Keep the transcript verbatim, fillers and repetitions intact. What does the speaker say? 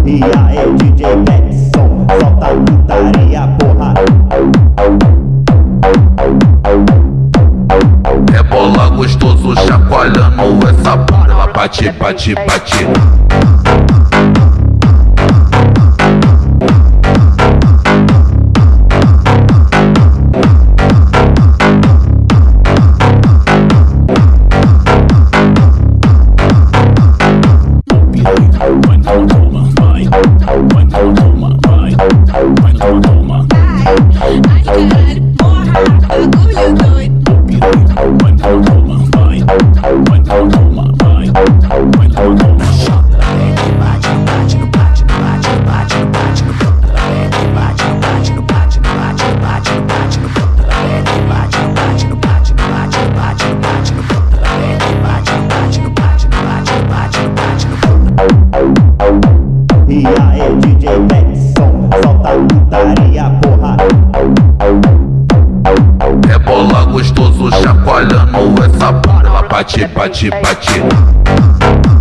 E aí D J Betson, solta a putaria, porra. Rebola gostoso, chacoalhando essa bunda. Ela bate, bate, bate. E aí D J Betson, solta a putaria, porra. Rebola gostoso, chacoalhando essa bunda. Ela bate, bate, bate.